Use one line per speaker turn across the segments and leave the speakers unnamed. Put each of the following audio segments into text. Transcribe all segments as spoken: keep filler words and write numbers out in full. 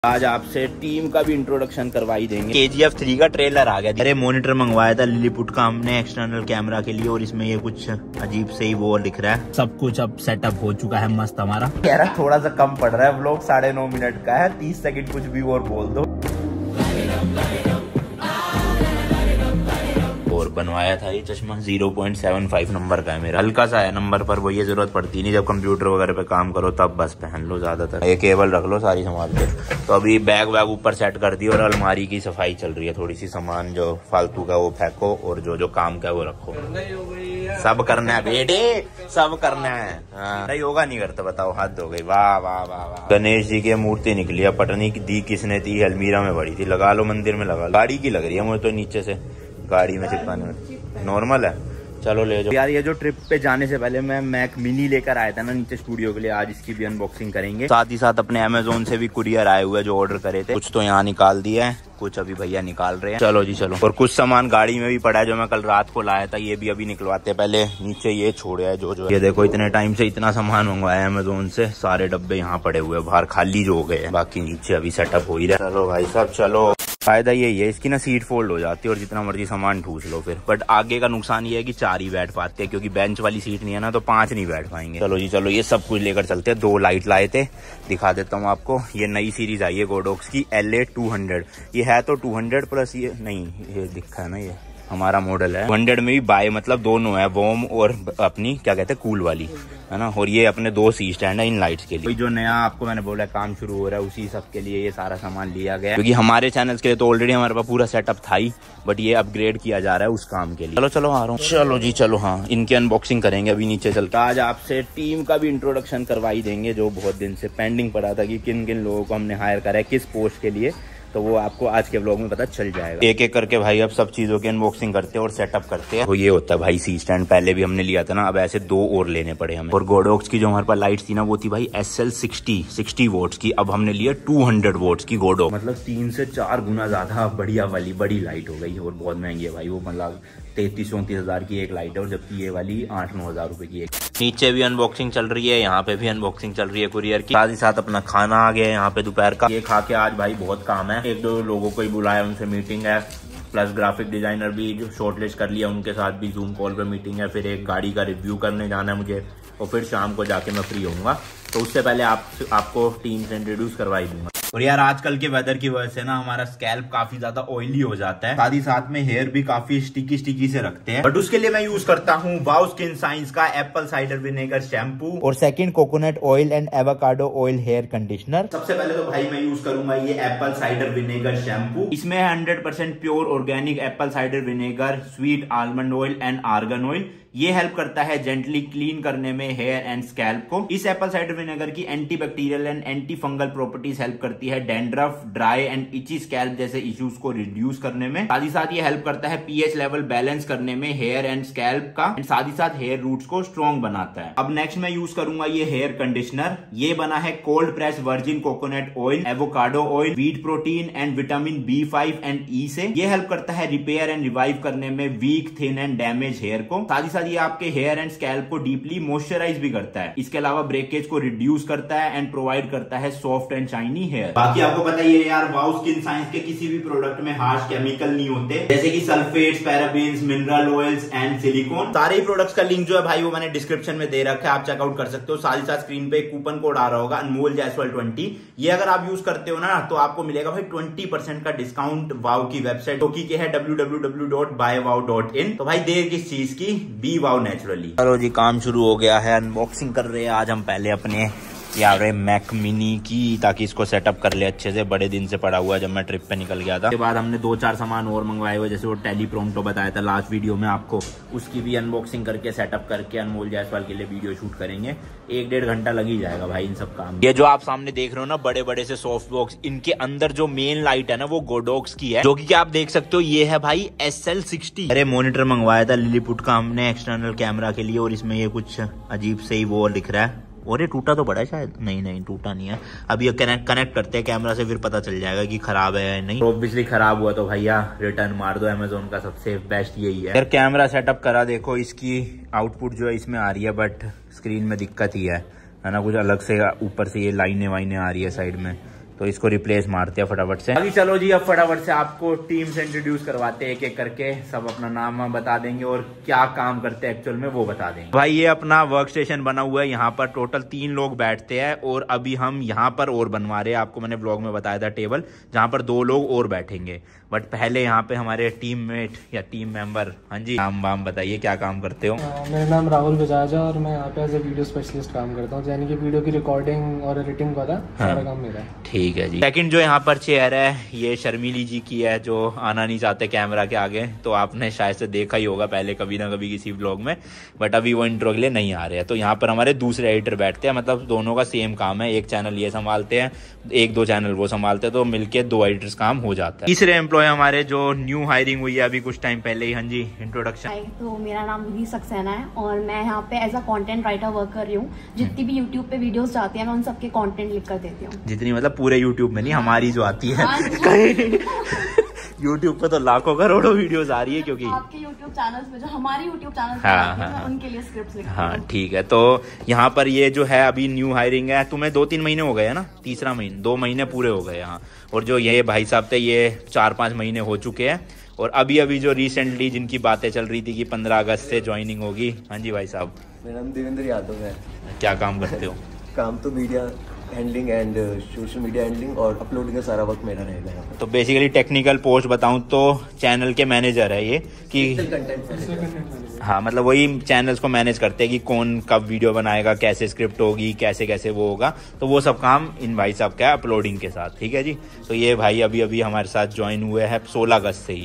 आज आपसे टीम का भी इंट्रोडक्शन करवाई देंगे। के जी एफ थ्री का ट्रेलर आ गया। अरे मॉनिटर मंगवाया था लिलीपुट का हमने एक्सटर्नल कैमरा के लिए, और इसमें ये कुछ अजीब से ही वो लिख रहा है। सब कुछ अब सेटअप हो चुका है मस्त हमारा। यार थोड़ा सा कम पड़ रहा है, व्लॉग साढ़े नौ मिनट का है, तीस सेकंड कुछ भी और बोल दो। और बनवाया था ये चश्मा zero point seven five number का है मेरा, हल्का सा है नंबर पर, वो ये जरूरत पड़ती नहीं, जब कंप्यूटर वगैरह पे काम करो तब बस पहन लो ज्यादातर। ये केबल रख लो सारी संभाल के। तो अभी बैग वैग ऊपर सेट कर दी और अलमारी की सफाई चल रही है, थोड़ी सी सामान जो फालतू का वो फेंको और जो जो काम का वो रखो। सब करना है बेटे, सब करना है। हाँ नहीं योगा नहीं करता बताओ, हद हो गई। वाह वाह वाह वाह। गणेश जी की मूर्ति निकली है, पटनी दी किसने थी, अलमीरा में पड़ी थी, लगा लो मंदिर में लगा लो। गाड़ी की लग रही है मुझे तो नीचे से, गाड़ी में चिपकाने में नॉर्मल है। चलो ले जाओ यार। ये जो ट्रिप पे जाने से पहले मैं मैक मिनी लेकर आया था ना नीचे स्टूडियो के लिए, आज इसकी भी अनबॉक्सिंग करेंगे। साथ ही साथ अपने अमेजोन से भी कुरियर आए हुए जो ऑर्डर करे थे, कुछ तो यहाँ निकाल दिया है, कुछ अभी भैया निकाल रहे हैं। चलो जी चलो। और कुछ सामान गाड़ी में भी पड़ा है जो मैं कल रात को लाया था, ये भी अभी निकलवाते। पहले नीचे ये छोड़ा है जो जो ये देखो, इतने टाइम से इतना सामान मंगवाया अमेजोन से, सारे डब्बे यहाँ पड़े हुए बाहर खाली जो हो गए हैं, बाकी नीचे अभी सेटअप हो ही रहा है। चलो भाई साहब चलो। फायदा यही है इसकी ना, सीट फोल्ड हो जाती है और जितना मर्जी सामान ठूस लो फिर। बट आगे का नुकसान ये है कि चार ही बैठ पाते हैं, क्योंकि बेंच वाली सीट नहीं है ना, तो पांच नहीं बैठ पाएंगे। चलो जी चलो, ये सब कुछ लेकर चलते हैं। दो लाइट लाए थे, दिखा देता हूँ आपको। ये नई सीरीज आई है गोडॉक्स की एल ए टू हंड्रेड। ये है तो टू हंड्रेड प्लस, ये नहीं ये दिखा है ना, ये हमारा मॉडल है। हंड्रेड में भी बाय मतलब दोनों है, वॉर्म और अपनी क्या कहते हैं कूल वाली, है ना। और ये अपने दो सी स्टैंड है इन लाइट्स के लिए। जो नया आपको मैंने बोला काम शुरू हो रहा है, उसी सब के लिए ये सारा सामान लिया गया, क्योंकि हमारे चैनल्स के लिए तो ऑलरेडी हमारे पास पूरा सेटअप था ही, बट ये अपग्रेड किया जा रहा है उस काम के लिए। चलो चलो आ रहा हूँ। चलो जी चलो। हाँ इनकी अनबॉक्सिंग करेंगे अभी नीचे चलकर। आज आपसे टीम का भी इंट्रोडक्शन करवाई देंगे, जो बहुत दिन से पेंडिंग पड़ा था कि किन किन लोगों को हमने हायर करा है किस पोस्ट के लिए, तो वो आपको आज के व्लॉग में पता चल जाएगा। एक एक करके भाई अब सब चीजों की अनबॉक्सिंग करते हैं और सेटअप करते हैं। तो ये होता है भाई सी स्टैंड, पहले भी हमने लिया था ना, अब ऐसे दो और लेने पड़े हमें। और गोडॉक्स की जो हमारे पास लाइट थी ना, वो थी भाई S L sixty sixty watts की, अब हमने लिया टू हंड्रेड वोट्स की गोडॉक्स, मतलब तीन से चार गुना ज्यादा बढ़िया वाली बड़ी लाइट हो गई। और बहुत महंगी है भाई वो, मतलब तैतीस चौंतीस हजार की एक लाइट है, और जबकि ये वाली आठ नौ हजार रुपए की एक। नीचे भी अनबॉक्सिंग चल रही है, यहाँ पे भी अनबॉक्सिंग चल रही है कुरियर की। साथ ही साथ अपना खाना आ गया यहाँ पे दोपहर का। ये खा के आज भाई बहुत काम है, एक दो लोगों को ही बुलाया, उनसे मीटिंग है, प्लस ग्राफिक डिजाइनर भी शॉर्टलिस्ट कर लिया, उनके साथ भी जूम कॉल पे मीटिंग है। फिर एक गाड़ी का रिव्यू करने जाना है मुझे, और फिर शाम को जाके मैं फ्री होऊंगा। तो उससे पहले आप आपको टीम से इंट्रोड्यूस करवाई दूंगा। और यार आजकल के वेदर की वजह से ना हमारा स्कैल्प काफी ज्यादा ऑयली हो जाता है, साथ ही साथ में हेयर भी काफी स्टिकी स्टिकी से रखते हैं। बट उसके लिए मैं यूज करता हूँ वाओ स्किन साइंस का एप्पल साइडर विनेगर शैम्पू, और second coconut oil and avocado oil hair conditioner. सबसे पहले तो भाई मैं यूज करूंगा ये एप्पल साइडर विनेगर शैम्पू। इसमें है hundred percent pure organic apple cider vinegar, sweet almond oil and argan oil. ये हेल्प करता है जेंटली क्लीन करने में हेयर एंड स्कैल्प को। इस एप्पल साइडर विनेगर की anti bacterial and anti fungal properties help करती है dandruff, dry and itchy scalp जैसे इश्यूज को रिड्यूस करने में। साथ ही साथ ये हेल्प करता है पीएच लेवल बैलेंस करने में हेयर एंड स्कैल्प का, एंड साथ ही साथ हेयर रूट्स को स्ट्रॉन्ग बनाता है। अब नेक्स्ट मैं यूज करूंगा ये हेयर कंडीशनर। ये बना है cold press virgin coconut oil, avocado oil, wheat protein and vitamin B five and E से। ये हेल्प करता है रिपेयर एंड रिवाइव करने में weak, thin and damage hair को। साथ ही साथ ये आपके हेयर एंड स्कैल्प को डीपली मॉइस्चराइज भी करता है। इसके अलावा ब्रेकेज को रिड्यूस करता है एंड प्रोवाइड करता है सॉफ्ट एंड शाइनी हेयर। बाकी आपको पता ही है यार, वाओ स्किन साइंस के किसी भी प्रोडक्ट में हार्श केमिकल नहीं होते, जैसे कि sulphates, parabens, mineral oils and silicone. सारे ही प्रोडक्ट्स का लिंक जो है भाई वो मैंने डिस्क्रिप्शन में दे रखा है, आप चेकआउट कर सकते हो। साथ ही साथ स्क्रीन पे एक कूपन कोड आ रहा होगा अनमोल जायसवाल ट्वेंटी। ये अगर आप यूज करते हो ना तो आपको मिलेगा भाई ट्वेंटी परसेंट का डिस्काउंट वाओ की वेबसाइट, जो की है W W W dot buy Wow dot in. तो भाई देर किस चीज की, बी वाओ नेचुरली। चलो जी काम शुरू हो गया है, अनबॉक्सिंग कर रहे हैं आज हम पहले अपने यार मैक मिनी की, ताकि इसको सेटअप कर ले अच्छे से। बड़े दिन से पड़ा हुआ है जब मैं ट्रिप पे निकल गया था। उसके बाद हमने दो चार सामान और मंगवाए हुए, जैसे वो टेलीप्रॉम्प्टर बताया था लास्ट वीडियो में आपको, उसकी भी अनबॉक्सिंग करके सेटअप करके अनमोल जायसवाल के लिए वीडियो शूट करेंगे। एक डेढ़ घंटा लग ही जाएगा भाई इन सब काम। ये जो आप सामने देख रहे हो ना बड़े बड़े से सॉफ्ट बॉक्स, इनके अंदर जो मेन लाइट है ना वो गोडॉक्स की है, जो कि आप देख सकते हो ये है भाई एस एल सिक्सटी। अरे मॉनिटर मंगवाया था लिलीपुट का हमने एक्सटर्नल कैमरा के लिए, और इसमें ये कुछ अजीब से ही वो लिख रहा है। और ये टूटा तो बड़ा है शायद, नहीं नहीं टूटा नहीं है। अभी ये कनेक्ट कनेक्ट करते हैं कैमरा से, फिर पता चल जाएगा कि खराब है या नहीं। ऑब्वियसली खराब हुआ तो भैया रिटर्न मार दो, अमेजोन का सबसे बेस्ट यही है। यार कैमरा सेटअप करा, देखो इसकी आउटपुट जो है इसमें आ रही है, बट स्क्रीन में दिक्कत ही है, है ना। कुछ अलग से ऊपर से ये लाइनें वाइनें आ रही है साइड में, तो इसको रिप्लेस मारते हैं फटाफट से। अभी चलो जी, अब फटाफट से आपको टीम से इंट्रोड्यूस करवाते हैं एक एक करके। सब अपना नाम बता देंगे और क्या काम करते हैं एक्चुअल में वो बता देंगे। भाई ये अपना वर्क स्टेशन बना हुआ है, यहाँ पर टोटल तीन लोग बैठते हैं और अभी हम यहाँ पर और बनवा रहे हैं। आपको मैंने ब्लॉग में बताया था टेबल जहाँ पर दो लोग और बैठेंगे, बट पहले यहाँ पे हमारे टीम मेट या टीम मेंबर, हाँ जी नाम वाम बताइए, क्या काम करते हो?
आ, मेरा नाम राहुल बजाज है और मैं यहाँ पे एज ए वीडियो स्पेशलिस्ट काम करता हूँ, यानी कि वीडियो की रिकॉर्डिंग और एडिटिंग वाला सारा हाँ। काम मेरा है। ठीक है जी। सेकंड जो यहाँ पर चेयर है ये शर्मिली जी की है, जो आना नहीं चाहते कैमरा के आगे, तो आपने शायद से देखा ही होगा पहले कभी ना कभी किसी ब्लॉग में, बट अभी वो इंट्रो के लिए नहीं आ रहे हैं। तो यहाँ पर हमारे दूसरे एडिटर बैठते हैं, मतलब दोनों का सेम काम है, एक चैनल ये संभालते हैं, एक दो चैनल वो संभालते हैं, तो मिलके दो एडिटर्स काम हो जाता है। तीसरे एम्प्लॉय हमारे जो न्यू हायरिंग हुई है अभी कुछ टाइम पहले ही। हाँ जी इंट्रोडक्शन।
तो मेरा नाम विधि सक्सेना है और मैं यहाँ पे as a content writer work कर रही हूँ। जितनी भी यूट्यूब पे वीडियोस जाती हैं मैं उन सबके कंटेंट लिख कर देती हूँ। जितनी मतलब पूरे यूट्यूब में नहीं, हमारी जो आती है यूट्यूब पे तो लाखों करोड़ों वीडियोस आ रही है, क्योंकि आपके यूट्यूब चैनल्स पे जो हमारी यूट्यूब चैनल्स हाँ, हाँ, मैं उनके लिए स्क्रिप्ट्स लिखती हूँ। हाँ ठीक है। तो यहाँ पर ये जो है अभी न्यू हायरिंग है, तुम्हें दो तीन महीने हो गए है ना, तीसरा महीने, दो महीने पूरे हो गए यहाँ, और जो ये भाई साहब थे ये चार पाँच महीने हो चुके हैं, और अभी अभी जो रिसेंटली जिनकी बातें चल रही थी कि पंद्रह अगस्त से ज्वाइनिंग होगी। हाँ जी भाई साहब।
मेरा नाम देवेंद्र यादव है।
क्या काम करते हो?
काम तो media handling and social media handling और अपलोडिंग का सारा वर्क मेरा रहेगा यहाँ पे।
तो बेसिकली टेक्निकल पोस्ट बताऊं तो चैनल के मैनेजर है ये, कि हाँ मतलब वही चैनल्स को मैनेज करते हैं कि कौन कब वीडियो बनाएगा, कैसे स्क्रिप्ट होगी, कैसे कैसे वो होगा, तो वो सब काम इन भाई साहब का है अपलोडिंग के साथ। ठीक है जी। तो ये भाई अभी अभी हमारे साथ ज्वाइन हुए हैं सोलह अगस्त से ही।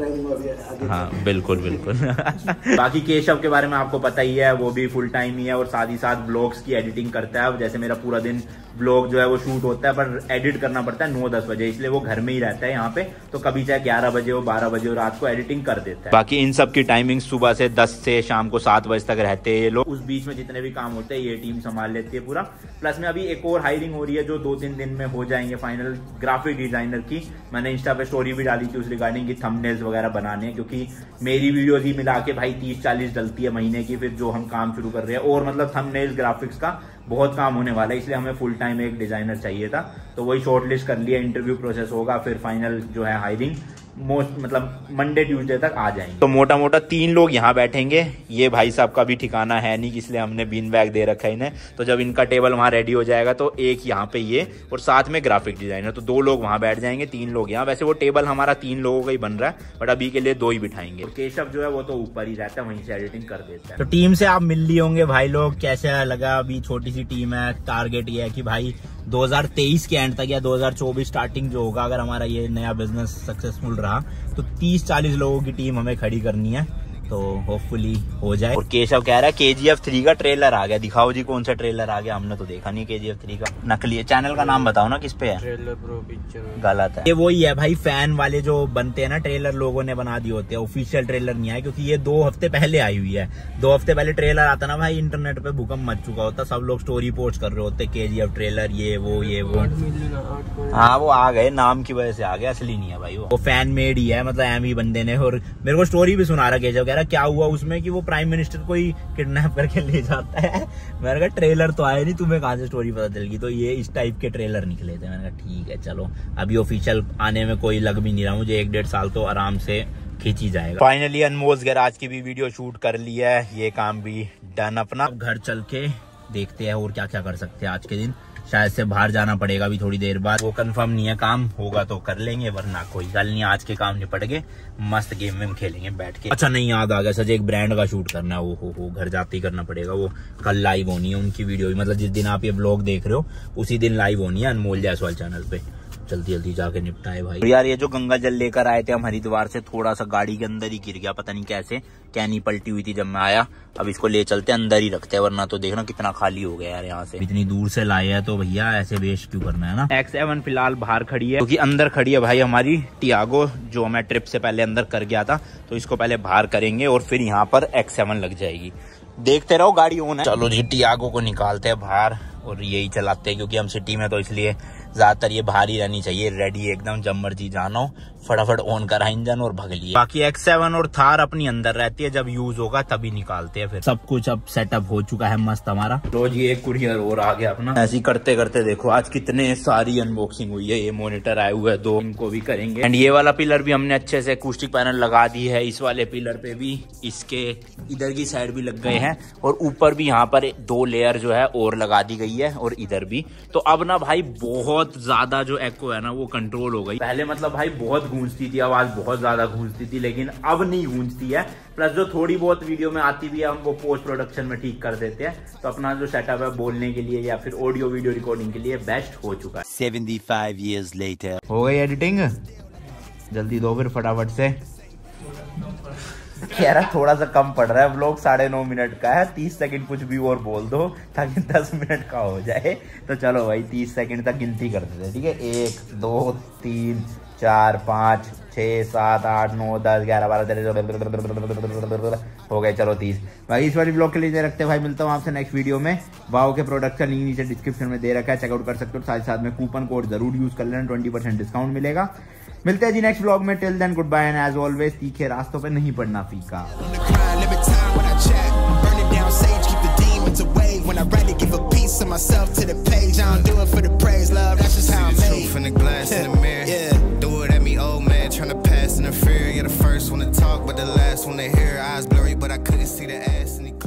हाँ बिल्कुल बिल्कुल बाकी केशव के बारे में आपको पता ही है, वो भी फुल टाइम ही है और साथ ही साथ ब्लॉग्स की एडिटिंग करता है। जैसे मेरा पूरा दिन ब्लॉग जो है वो शूट होता है, पर एडिट करना पड़ता है नौ दस बजे, इसलिए वो घर में ही रहता है यहाँ पे, तो कभी चाहे ग्यारह बजे हो बारह बजे हो रात को एडिटिंग कर देता है। बाकी इन सब की टाइमिंग सुबह से दस से शाम को सात बजे तक रहते हैं ये लोग। उस बीच में जितने भी काम होते हैं ये टीम संभाल लेती है पूरा। प्लस में अभी एक और हायरिंग हो रही है जो दो तीन दिन में हो जाएंगे फाइनल, ग्राफिक डिजाइनर की। मैंने इंस्टा पे स्टोरी भी डाली थी उस रिगार्डिंग की, थंबनेल्स वगैरह बनाने, क्योंकि मेरी वीडियोज ही मिला के भाई तीस चालीस डलती है महीने की, फिर जो हम काम शुरू कर रहे हैं, और मतलब थंबनेल्स ग्राफिक्स का बहुत काम होने वाला है, इसलिए हमें फुल टाइम एक डिजाइनर चाहिए था। तो वही शॉर्टलिस्ट कर लिया, इंटरव्यू प्रोसेस होगा, फिर फाइनल जो है हायरिंग मोस्ट मतलब मंडे ट्यूसडे तक आ जाएंगे। तो मोटा मोटा तीन लोग यहाँ बैठेंगे। ये भाई साहब का भी ठिकाना है नहीं, इसलिए हमने बीन बैग दे रखा है इन्हें। तो जब इनका टेबल वहाँ रेडी हो जाएगा तो एक यहाँ पे ये और साथ में ग्राफिक डिजाइनर, तो दो लोग वहाँ बैठ जाएंगे, तीन लोग यहाँ। वैसे वो टेबल हमारा तीन लोगों का ही बन रहा है, बट अभी के लिए दो ही बिठाएंगे। केशव जो है वो तो ऊपर ही रहता है, वहीं से एडिटिंग कर देता है। तो टीम से आप मिल लिए होंगे भाई लोग, कैसा लगा? अभी छोटी सी टीम है, टारगेट ये है कि भाई दो हज़ार तेईस के एंड तक या दो हज़ार चौबीस स्टार्टिंग जो होगा, अगर हमारा ये नया बिजनेस सक्सेसफुल रहा तो तीस चालीस लोगों की टीम हमें खड़ी करनी है, तो होपफुली हो जाए। और केशव कह रहा है के जी एफ थ्री का ट्रेलर आ गया, दिखाओ जी कौन सा ट्रेलर आ गया, हमने तो देखा नहीं के जी एफ थ्री का। नकली है। चैनल का नाम बताओ ना किस पे है? Trailer pro picture. गलत है, ये वही है भाई, फैन वाले जो बनते हैं ना ट्रेलर, लोगों ने बना दिए होते हैं, ऑफिशियल ट्रेलर नहीं आया, क्योंकि ये दो हफ्ते पहले आई हुई है। दो हफ्ते पहले ट्रेलर आता ना भाई, इंटरनेट पे भूकंप मच चुका होता, सब लोग स्टोरी पोस्ट कर रहे होते के जी एफ ट्रेलर, ये वो ये वो। हाँ वो आ गए, नाम की वजह से आ गए, असली नहीं है भाई वो, वो फैन मेड ही है, मतलब एम ही बंदे ने। और मेरे को स्टोरी भी सुना रहा केशव, कह रहा क्या हुआ उसमें कि वो प्राइम मिनिस्टर को ही किडनैप करके ले जाता है। मैंने कहा ट्रेलर तो आया नहीं, तुम्हें कहां से स्टोरी पता चल गई? तो ये इस टाइप के ट्रेलर निकले थे। मैंने कहा ठीक है चलो, अभी ऑफिशियल आने में कोई लग भी नहीं रहा मुझे, एक डेढ़ साल तो आराम से खींची जाएगा। फाइनली अनमोल्स गैराज की भी वीडियो शूट कर लिया है, ये काम भी डन अपना। अब घर चल के देखते हैं और क्या क्या कर सकते हैं आज के दिन। शायद से बाहर जाना पड़ेगा अभी थोड़ी देर बाद, वो कंफर्म नहीं है, काम होगा तो कर लेंगे, वरना कोई गल नहीं, आज के काम निपट गए, मस्त गेम वेम खेलेंगे बैठ के। अच्छा नहीं, याद आ गया सच, एक ब्रांड का शूट करना है, वो हो हो घर जाते ही करना पड़ेगा, वो कल लाइव होनी है उनकी वीडियो भी, मतलब जिस दिन आप ये ब्लॉग देख रहे हो उसी दिन लाइव होनी है अनमोल जायसवाल चैनल पे। जल्दी जल्दी जाके निपटाए भाई। तो यार ये जो गंगा जल लेकर आए थे हम हरिद्वार से, थोड़ा सा गाड़ी के अंदर ही गिर गया, पता नहीं कैसे, कैनी पलटी हुई थी जब मैं आया। अब इसको ले चलते अंदर ही रखते हैं, वरना तो देखना कितना खाली हो गया यार यहाँ से, इतनी दूर से लाए हैं तो भैया ऐसे वेस्ट क्यों करना है ना। एक्स सेवन फिलहाल बाहर खड़ी है, क्योंकि अंदर खड़ी है भाई हमारी टियागो, जो मैं ट्रिप से पहले अंदर कर गया था, तो इसको पहले बाहर करेंगे और फिर यहाँ पर एक्स सेवन लग जाएगी। देखते रहो, गाड़ी ऑन है। चलो जी टियागो को निकालते हैं बाहर और यही चलाते हैं, क्योंकि हम सिटी में तो इसलिए ज्यादातर ये भारी रहनी चाहिए, रेडी एकदम, जब मर्जी जानो फटाफट ऑन करा इंजन और भग लिए। बाकी एक्स सेवन और थार अपनी अंदर रहती है, जब यूज होगा तभी निकालते हैं। फिर सब कुछ अब सेटअप हो चुका है मस्त हमारा। तो जी एक कुरियर और आ गया अपना। ऐसी करते करते देखो आज कितने सारी अनबॉक्सिंग हुई है। ये मॉनिटर आए हुए हैं दो, इनको भी करेंगे। एंड ये वाला पिलर भी हमने अच्छे से अकूस्टिक पैनल लगा दी है। इस वाले पिलर पे भी, इसके इधर की साइड भी लग गए हैं और ऊपर भी यहाँ पर दो लेयर जो है और लगा दी गई है और इधर भी। तो अब ना भाई बहुत ज्यादा जो एको है ना वो कंट्रोल हो गई। पहले मतलब भाई बहुत गूंजती थी आवाज, बहुत ज्यादा गूंजती थी, लेकिन अब नहीं गूंजती है। प्लस जो थोड़ी बहुत वीडियो में आती भी है हम वो पोस्ट प्रोडक्शन में ठीक कर देते हैं। तो अपना जो सेटअप है बोलने के लिए या फिर ऑडियो वीडियो रिकॉर्डिंग के लिए बेस्ट हो चुका है।
पचहत्तर years later
हो गई एडिटिंग, जल्दी दो फिर फटाफट से। कह रहा थोड़ा सा कम पड़ रहा है, व्लॉग साढ़े नौ मिनट का है, तीस सेकंड कुछ भी और बोल दो ताकि दस मिनट का हो जाए। तो चलो भाई तीस सेकंड तक गिनती कर देते, ठीक है। एक दो तीन चार पाँच छः सात आठ नौ दस ग्यारह बारह तेरह हो गए। चलो तीस। भाई इस वाली ब्लॉग के लिए रखते हैं भाई, मिलता हूँ आपसे नेक्स्ट वीडियो में। वाओ के प्रोडक्ट का लिंक नीचे डिस्क्रिप्शन में दे रखा है, चेकआउट कर सकते हो। साथ साथ में कूपन कोड जरूर यूज कर लेना, ट्वेंटी परसेंट डिस्काउंट मिलेगा। मिलते हैं जी नेक्स्ट ब्लॉग में। Till then goodbye and as always तीखे रास्तों पे नहीं पड़ना फीका। When I rather give a piece of myself to the page, I don't do it for the praise, love, that's just how I'm made. Truth in the glass in the mirror, yeah. Do it at me, old man, trying to pass in the fear. You're the first one to talk, but the last one to hear. Eyes blurry, but I couldn't see the ass. And he